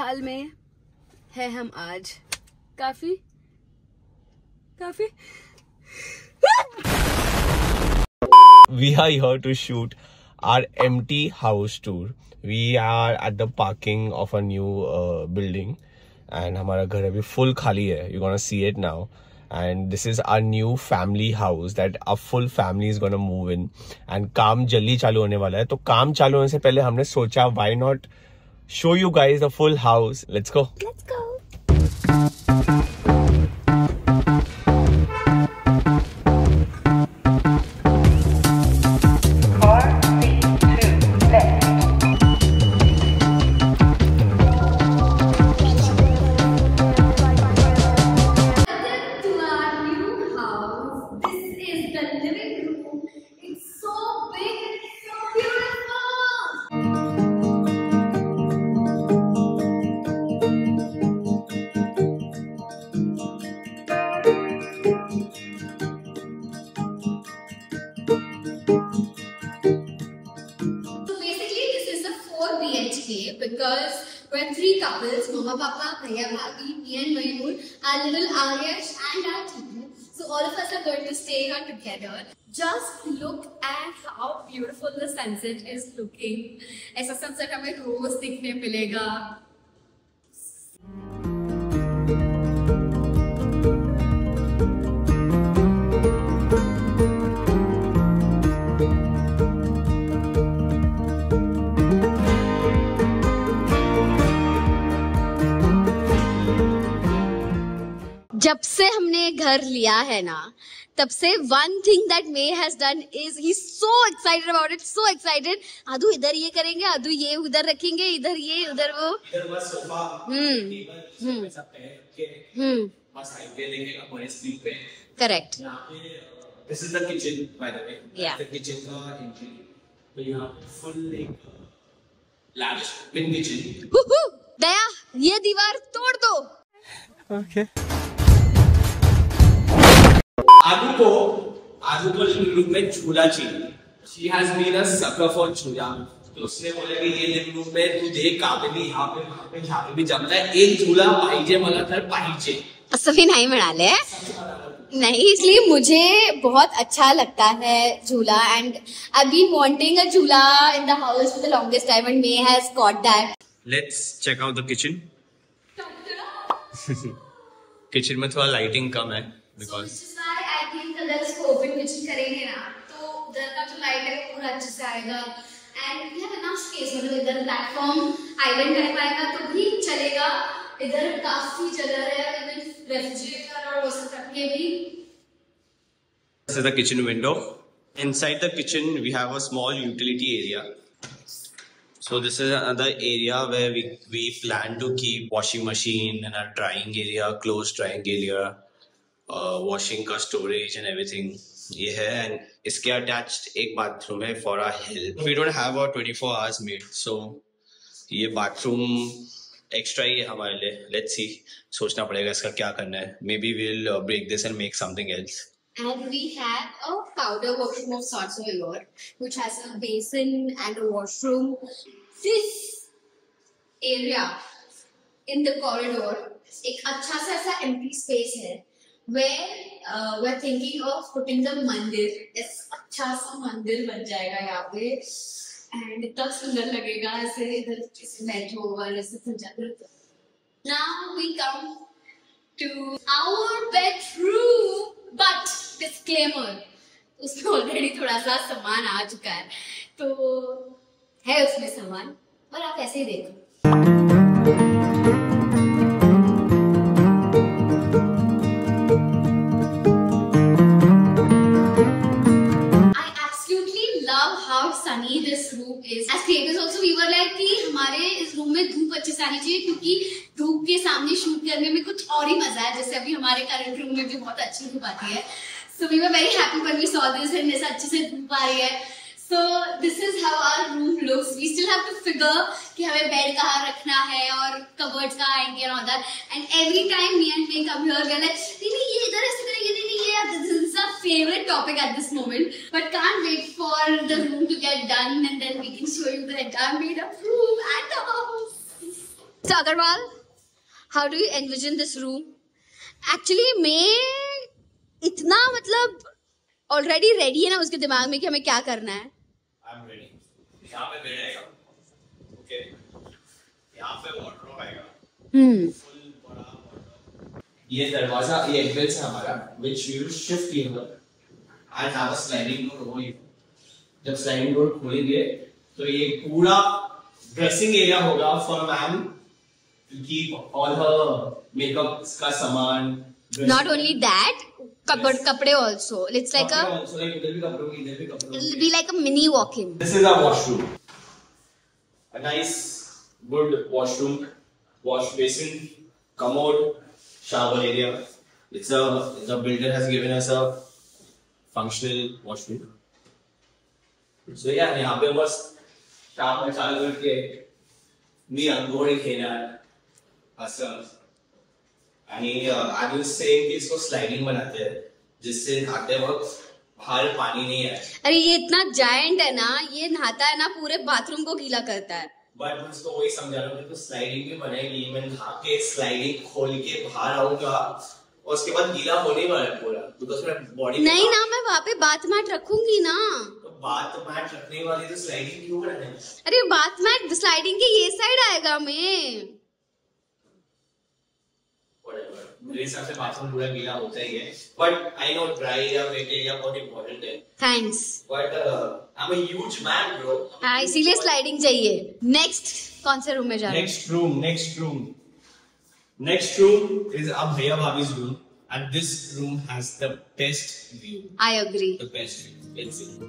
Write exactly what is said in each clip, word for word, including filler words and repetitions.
हाल में है हम आज? काफी काफी We are here to shoot our empty house tour. We are at the parking of a new uh, building and हमारा घर अभी full खाली है. You're gonna see it now. And this is our new family house that our full family is gonna move in. And काम जल्दी चालू होने वाला है. तो काम चालू होने से पहले हमने सोचा why not show you guys the full house. Let's go. Let's go. Because we're three couples, Mama, Papa, Bhaiya, Bhabhi, me and Mayur, our little Aryash and our Titu. So all of us are going to stay here together. Just look at how beautiful the sunset is looking. ऐसा sunset हमें रोज दिखने मिलेगा. जब से हमने घर लिया है ना, तब से one thing that May has done is he's so excited about it, so excited. आदू इधर ये करेंगे, आदू ये उधर रखेंगे, इधर ये उधर वो. इधर बस सोफा, टेबल, सब ऐसा पैर के बस आइडिया देंगे अपने स्क्रीन पे. Correct. यहाँ पे this is the kitchen by the way. Yeah. The kitchen का entry. तो यहाँ full एक large bin kitchen. दया, ये दीवार तोड़ दो. Okay. आदू को आदू को लिविंग रूम में झूला चाहिए. She has been a sucker for झूला. तो उसने बोला कि ये लिविंग रूम में तू देख कहाँ भी यहाँ पे वहाँ पे जहाँ पे भी जमता है एक झूला पाहिजे मला तर पाहिजे. असं भी नहीं मिळाले नहीं, इसलिए मुझे बहुत अच्छा लगता है झूला. And I been wanting a jhula in the house for the longest time and May has got that. Let's check out the kitchen. Kitchen में थोड़ा लाइटिंग कम है because I think अगर इसको open kitchen करेंगे ना, तो उधर का जो लाइट है वो पूरा अच्छे से आएगा. And we have enough space, मतलब इधर प्लेटफॉर्म आइलैंड टाइप आएगा तो भी चलेगा. इधर काफी जगह है, इवन रेफ्रिजरेटर और वो सब रखने भी. This is the kitchen window. Inside the kitchen we have a small utility area. So this is another area where we we plan to keep washing machine and a drying area, closed drying area, uh, washing का storage and everything. ये है and इसके attached एक bathroom है for our help. We don't have a twenty-four hours maid, so ये bathroom extra ही है हमारे लिए. Let's see, सोचना पड़ेगा इसका क्या करना है. Maybe we'll uh, break this and make something else. And we have a powder washroom of sorts over here, which has a basin and a washroom. This area in the corridor, एक अच्छा सा ऐसा empty space है, where uh, we're thinking of putting the मंदिर. इस अच्छा सा मंदिर बन जाएगा यहाँ पे, and इतना सुंदर लगेगा ऐसे इधर इस बैठो और ऐसे संजाते. Now we come to our bedroom, but disclaimer, उसमें ऑलरेडी थोड़ा सा सामान आ चुका है, तो है उसमें सामान, और आप ऐसे ही देखो. I absolutely love how sunny this room is. As creators also we were like कि हमारे इस रूम में धूप अच्छे से आनी चाहिए, क्योंकि धूप के सामने शूट करने में कुछ और ही मजा है. जैसे अभी हमारे करंट रूम में भी बहुत अच्छी धूप आती है. So we were very happy when we saw this and ऐसा अच्छे से धूप आ रही है. So this is how our room looks. We still have to figure कि हमें बेड कहाँ रखना है और कबर्ड्स कहाँ आएंगे and all that. And every time me and May come here, we're like, नहीं नहीं ये इधर ऐसे करेंगे, नहीं नहीं ये. This is our favorite topic at this moment. But can't wait for the room to get done and then we can show you the entire made up room and the house. So Agarwal, how do you envision this room? Actually, मैं इतना मतलब already ready है ना उसके दिमाग में कि हमें क्या करना है. I'm ready. यहाँ पे बेड आएगा. Okay. यहाँ पे wardrobe आएगा. Hmm. Full बड़ा wardrobe. ये दरवाजा ये entrance है हमारा, which we will shift here and have a sliding door over here. जब sliding door खोलेंगे तो ये पूरा dressing area होगा for ma'am to keep all her makeup का सामान. Not only that, cupboard, kapde also. It's like a. Also like इधर भी कपड़े होंगे, इधर भी कपड़े होंगे. It'll be like a mini walk-in. This is our washroom. A nice, good washroom, wash basin, commode, shower area. It's a the builder has given us a functional washroom. So yeah, यहाँ पे बस शाम में चालू करके मी अंगोड़ी खेलना है, असम. आणि आगे से कि इसको स्लाइडिंग बनाते हैं जिससे नहाते वक्त बाहर पानी नहीं आए. अरे ये इतना जायंट है ना, ये नहाता है ना पूरे बाथरूम को गीला करता है. बट मैं उसको वही समझा रहा हूँ कि तो स्लाइडिंग भी बनेगी. मैं नहा के स्लाइडिंग खोल के बाहर आऊंगा और उसके बाद गीला होने वाला है पूरा, बिकॉज़ मेरा बॉडी नहीं ना, मैं वहाँ पे बाथ मैट रखूंगी ना. तो बाथ मैट रखने वाली तो स्लाइडिंग क्यों बनाने? अरे बाथ मैट स्लाइडिंग के ये साइड आएगा. मैं मेरे हिसाब से बाथरूम पूरा गीला होता ही है, but I know dry area wet area बहुत इंपॉर्टेंट है. Thanks. But I am a huge man bro. हाँ, इसीलिए स्लाइडिंग चाहिए. नेक्स्ट कौन से रूम में जा रहे हैं? Next room next room next room is अब भैया भाभी's room and this room has the best view. I agree. The best view. Let's see.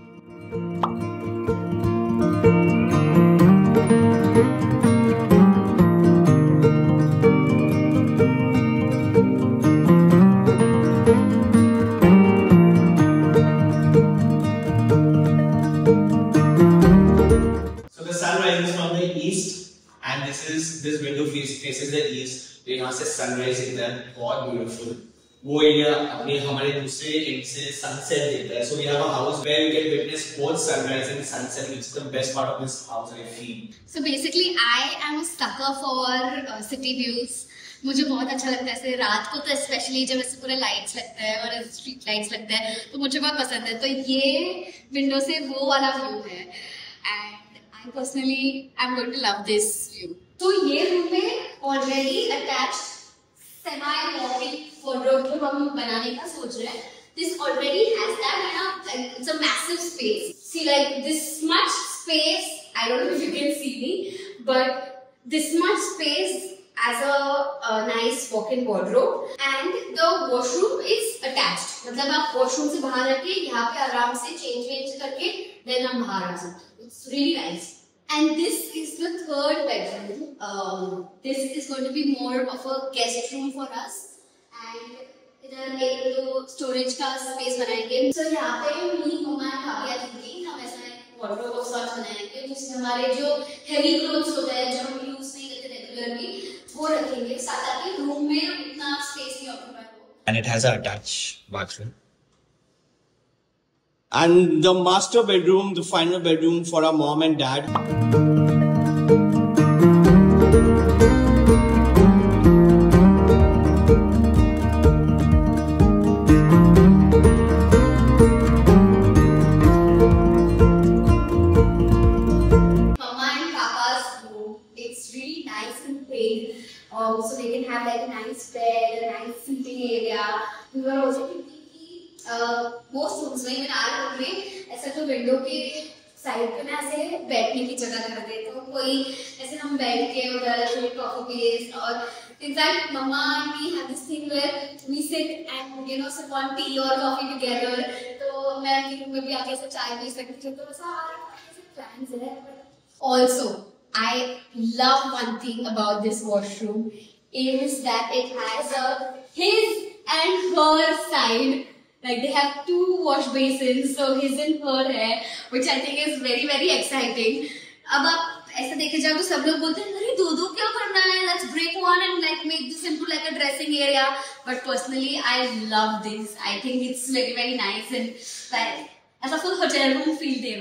This window faces the east. तो यहाँ से sunrise दिखता है, बहुत beautiful. वो एरिया अपने हमारे दूसरे एंड से sunset दिखता है. So we have a house where we can witness both sunrise and sunset, which is the best part of this house, I feel. So basically, I am a sucker for uh, city views. मुझे बहुत अच्छा लगता है ऐसे रात को, तो specially जब ऐसे पूरे लाइट्स लगता है और स्ट्रीट लाइट्स लगता है तो मुझे बहुत पसंद है. तो ये विंडो से वो वाला व्यू है and I personally I am going to love this view. तो ये रूम में already attached semi walk-in wardrobe जो हम बनाने का सोच रहे हैं. This already has that and it's a massive space. See like this much space. I don't know if you can see me, but this much space as a, a nice walk-in wardrobe and the washroom is attached. मतलब आप washroom से बाहर आके यहाँ पे आराम से change वेंज करके then हम बाहर आ सकते हैं. It's really nice. And this is the third bedroom. Um, this is going to be more of a guest room for us. And इधर एक तो storage का space बनाएंगे. So यहाँ पे मेरी मम्मा ने भाभी आती थी, हम ऐसा एक wardrobe of sorts बनाएंगे जिसमें हमारे जो heavy clothes होते हैं जो हम use नहीं करते regularly वो रखेंगे साथ आके रूम में उतना स्पेस नहीं ऑक्यूपाई हो. And it has a attached bathroom. And the master bedroom, the final bedroom for our mom and dad. Mama and Papa's room. It's really nice and big. Um, so they can have like a nice bed, a nice sleeping area. We were also thinking कि uh, most rooms में even our room में ऐसा तो window के side पे ना ऐसे बैठने की जगह कर दे, तो कोई ऐसे हम बैठ के उधर थोड़ी coffee place. और in fact Mama and me have this thing where we sit and you know sip on tea or coffee together. तो मैं अपने room में भी आके ऐसे चाय पी सकती हूँ. तो ऐसा हमारे ऐसे plans है. Also I love one thing about this washroom is that it has a his and her side. Like they have two wash basins, so his and her है, which I think is very very exciting. अब आप ऐसा देखे जाओ तो सब लोग बोलते हैं अरे दो दो क्या करना है, let's break one and like make this into like a dressing area. But personally I love this. I think it's very very nice and like ऐसा full hotel room feel दे रहा है.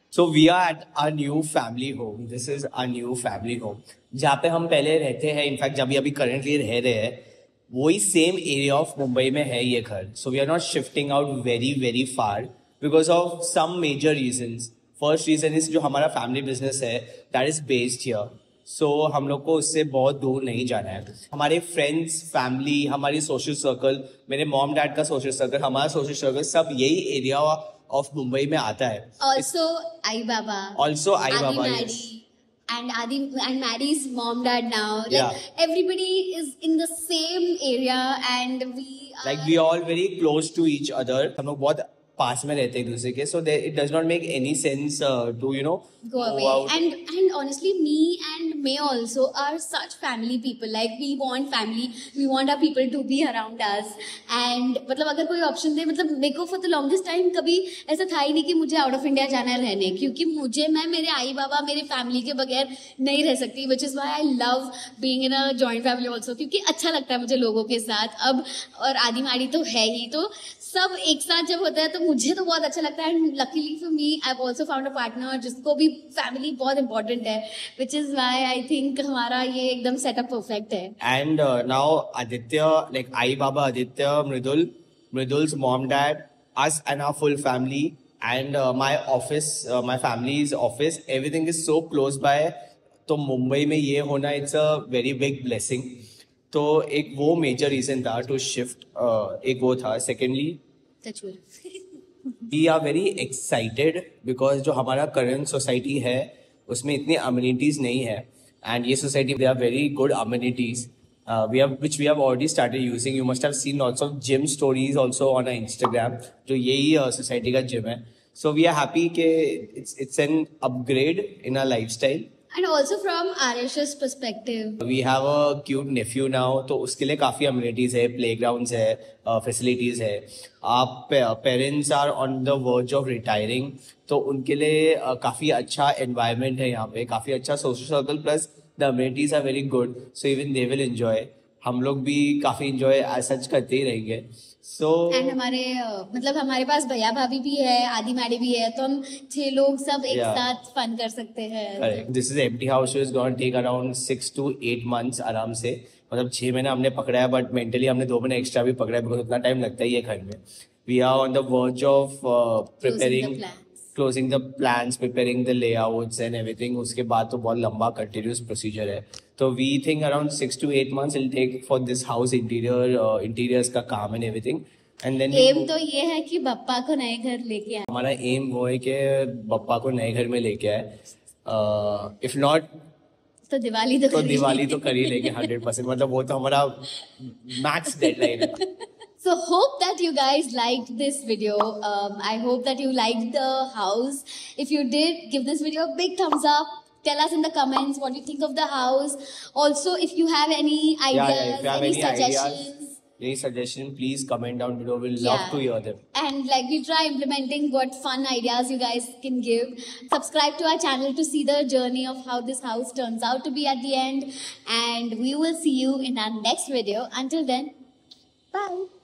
So we are at our new family home. This is our new family home. जहाँ पे हम पहले रहते हैं, in fact जब अभी करंटली रह रहे हैं, वही सेम एरिया ऑफ मुंबई में है ये घर. So we are not shifting out very very far because of some major reasons. First reason is जो हमारा family business है, that is based here. So हम लोग को उससे बहुत दूर नहीं जाना है. हमारे फ्रेंड्स, फैमिली, हमारी सोशल सर्कल, मेरे मॉम डैड का सोशल सर्कल, हमारा सोशल सर्कल सब यही एरिया ऑफ मुंबई में आता है. Also Ai Baba. Also Ai Adi Baba. Maddie. Yes. And Adi and Maddie's mom dad now. Like Yeah. everybody is in the same area and we are Like we are all very close to each other. हम लोग बहुत पास में रहते हैं एक दूसरे के. So there, it does not make any sense uh, to you know go away. out. And and honestly, me and May also are such family people. Like we want family. We want our people to be around us. And मतलब अगर कोई option दे, मतलब मेरे को for the longest time कभी ऐसा था ही नहीं कि मुझे out of India जाना है रहने, क्योंकि मुझे मैं मेरे आई बाबा मेरे family के बगैर नहीं रह सकती. Which is why I love being in a joint family also, क्योंकि अच्छा लगता है मुझे लोगों के साथ. अब और आदि माड़ी तो है ही, तो सब एक साथ जब होता है तो मुझे तो बहुत अच्छा लगता है. And luckily for me I have also found a partner जिसको भी फैमिली बहुत इंपॉर्टेंट है, which is why I think हमारा ये एकदम सेटअप परफेक्ट है. And uh, now Aditya, like Ai Baba, Aditya, Mridul, Mridul's mom, dad, us and our full family, and uh, my office, uh, my family's office, everything is so close by. तो मुंबई में ये होना it's a very big blessing. तो एक वो major reason था to shift. एक वो था. Secondly we are very excited because जो हमारा करंट सोसाइटी है उसमें इतनी अम्यूनिटीज नहीं है. एंड ये society they are very good amenities we have which we have already started using. You must have seen lots of gym stories also on our Instagram. जो यही सोसाइटी का gym है. So we are happy कि it's it's an upgrade in our lifestyle. And also from Arish's perspective, we have a cute nephew now. तो उसके लिए काफी amenities है, playgrounds है, uh, facilities है. आप parents are on the verge of retiring, तो उनके लिए uh, काफी अच्छा environment है यहाँ पे, काफी अच्छा social circle, plus the amenities are very good, so even they will enjoy. हम लोग भी काफी enjoy as such करते ही रहेंगे. So and हमारे uh, मतलब हमारे पास भैया भाभी भी है, आदि माड़ी भी है, तो हम छह लोग सब एक Yeah. साथ फन कर सकते हैं. Correct. This is empty house, so it's going to take around six to eight months आराम से. मतलब छह महीने हमने पकड़ा है, बट मेंटली हमने दो महीने एक्स्ट्रा भी पकड़ा है, बिकॉज उतना टाइम लगता ही है घर में. We are on the verge of uh, preparing, the plans. closing the plans, preparing the layouts and everything. उसके बाद तो बहुत लंबा continuous procedure है. तो we think around six to eight months it'll take for this house interior, uh, interiors का काम and everything. And then um तो ये है कि बप्पा को नए घर लेके आए. हमारा एम वो है कि बप्पा को नए घर में लेके आए. इफ नॉट तो दिवाली तो तो दिवाली तो कर ही लेंगे हंड्रेड परसेंट. मतलब वो तो हमारा मैक्स डेडलाइन है. So hope that you guys liked this video. Um, I hope that you liked the house. If you did, give this video a big thumbs up. Tell us in the comments what you think of the house. Also, if you have any ideas, yeah, yeah, if you have any, any suggestions. ideas, any suggestion, please comment down below. We'll Yeah. love to hear them. And like we try implementing what fun ideas you guys can give. Subscribe to our channel to see the journey of how this house turns out to be at the end. And we will see you in our next video. Until then, bye.